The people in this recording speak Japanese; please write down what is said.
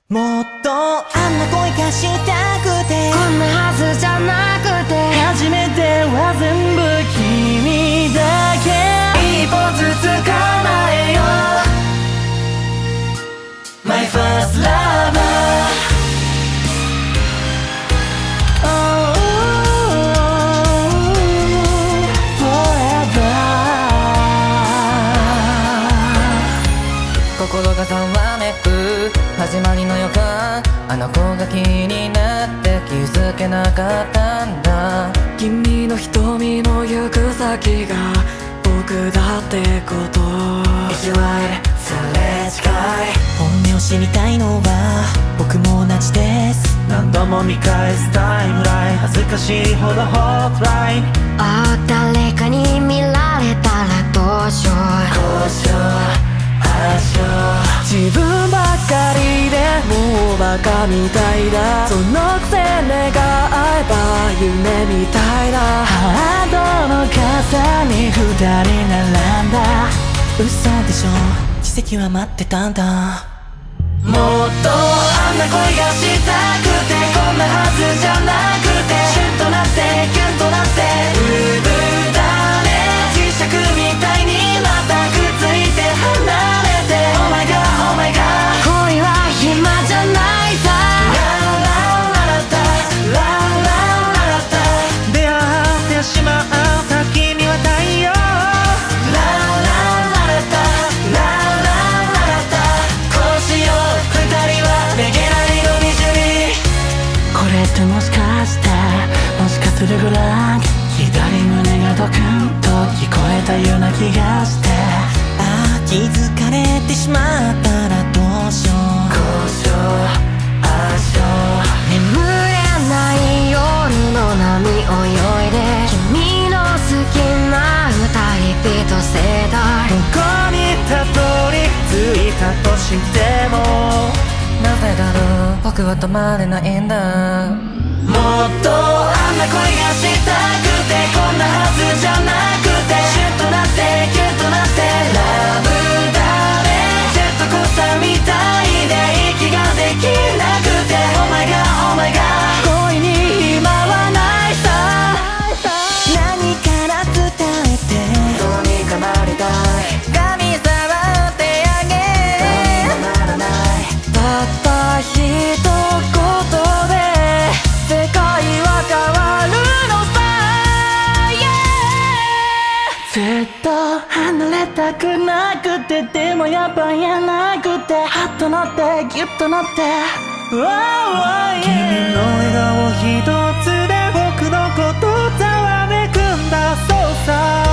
もっとあんな恋がしたくて、 こんなはずじゃなくて、 初めては全部君だけ。一歩ずつ叶えよう My first lover。 Oh forever。 心がざわめく始まりの予感、あの子が気になって気づけなかったんだ。 君の瞳の行く先が僕だってこと意地悪すれ違い、本音を知りたいのは僕も同じです。何度も見返すタイムライン、恥ずかしいほどホットライン。 ああ誰かに見られたらどうしよう。 交渉自分ばっかりでもうバカみたいだ。そのくせ願えば夢みたいだ。 ハートの傘に二人並んだ。嘘でしょ、奇跡は待ってたんだ。もっとあんな恋がしたくて、こんなはずじゃなくて、シュッとなってキュンとなってうぶだね。磁石みたいにまたくっついて離れて Oh my god oh my god。 恋は暇じゃないさ。 ララララタララララタ、出会ってしまった君は太陽。ララララタララララタ、こうしよう二人はめげないのみじゅり。これってもしかしてもしかするぐらい左胸がドクンと聞こえたような気がして、ああ気づかれてしまったらどうしよう。交渉眠れない夜の波泳いで、君の好きな歌リピート世代。 どこにたどり着いたとしても、 なぜだろう僕は止まれないんだ。 もっとあんな恋がしたくて、こんなはずじゃなくて、シュッとなってキュッとなってラブだね。ジェットコースターみたいで息ができなくて Oh my god oh my god。 恋に暇はないさ。何から伝えてどうにかなりたい。 神様ってあげならない。 たった一言で世界は変わるのさ、 ずっと離れたくなくて、でもやっぱ言えなくて、ハッとなってギュッとなって、君の笑顔一つで僕のことざわめくんだ。そうさ